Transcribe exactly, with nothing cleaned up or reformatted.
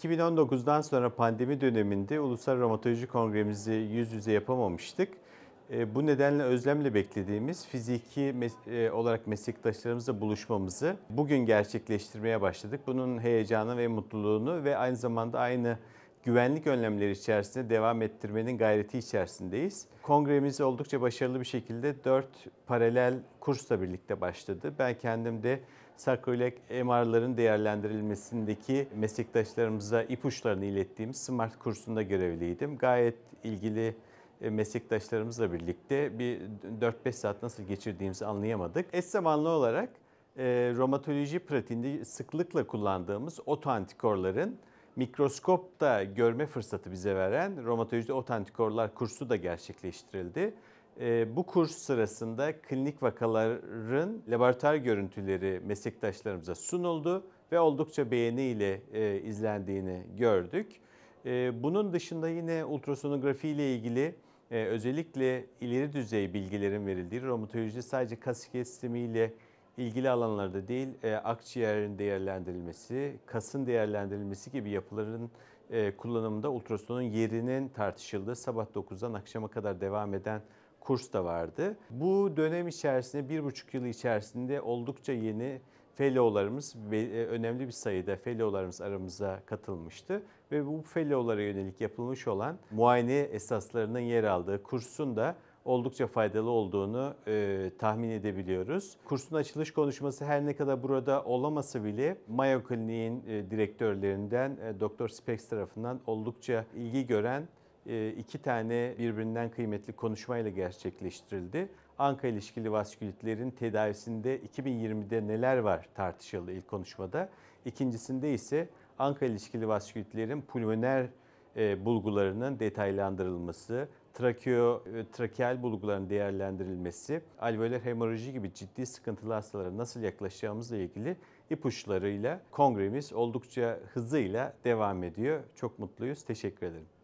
iki bin on dokuzdan sonra pandemi döneminde Ulusal Romatoloji Kongremizi yüz yüze yapamamıştık. E, bu nedenle özlemle beklediğimiz fiziki mes- e, olarak meslektaşlarımızla buluşmamızı bugün gerçekleştirmeye başladık. Bunun heyecanı ve mutluluğunu ve aynı zamanda aynı güvenlik önlemleri içerisinde devam ettirmenin gayreti içerisindeyiz. Kongremiz oldukça başarılı bir şekilde dört paralel kursla birlikte başladı. Ben kendim de sarkoilek M R'ların değerlendirilmesindeki meslektaşlarımıza ipuçlarını ilettiğimiz SMART kursunda görevliydim. Gayet ilgili meslektaşlarımızla birlikte bir dört beş saat nasıl geçirdiğimizi anlayamadık. Eş zamanlı olarak e, romatoloji pratiğinde sıklıkla kullandığımız otoantikorların mikroskopta görme fırsatı bize veren romatolojide otoantikorlar kursu da gerçekleştirildi. Bu kurs sırasında klinik vakaların laboratuvar görüntüleri meslektaşlarımıza sunuldu ve oldukça beğeniyle izlendiğini gördük. Bunun dışında yine ultrasonografi ile ilgili özellikle ileri düzey bilgilerin verildiği, romatolojide sadece kas sistemiyle ilgili alanlarda değil, akciğerin değerlendirilmesi, kasın değerlendirilmesi gibi yapıların kullanımında ultrasonun yerinin tartışıldığı sabah dokuzdan akşama kadar devam eden kurs da vardı. Bu dönem içerisinde bir buçuk yıl içerisinde oldukça yeni fellow'larımız ve önemli bir sayıda fellow'larımız aramıza katılmıştı. Ve bu fellow'lara yönelik yapılmış olan muayene esaslarının yer aldığı kursun da oldukça faydalı olduğunu e, tahmin edebiliyoruz. Kursun açılış konuşması her ne kadar burada olamasa bile Mayo Clinic'in e, direktörlerinden e, Doktor Spex tarafından oldukça ilgi gören e, iki tane birbirinden kıymetli konuşmayla gerçekleştirildi. Anka ilişkili vaskülitlerin tedavisinde iki bin yirmide neler var tartışıldı ilk konuşmada. İkincisinde ise anka ilişkili vaskülitlerin pulmoner e, bulgularının detaylandırılması, trakeo, trakeal bulguların değerlendirilmesi, alveoler hemoroji gibi ciddi sıkıntılı hastalara nasıl yaklaşacağımızla ilgili ipuçlarıyla kongremiz oldukça hızıyla devam ediyor. Çok mutluyuz. Teşekkür ederim.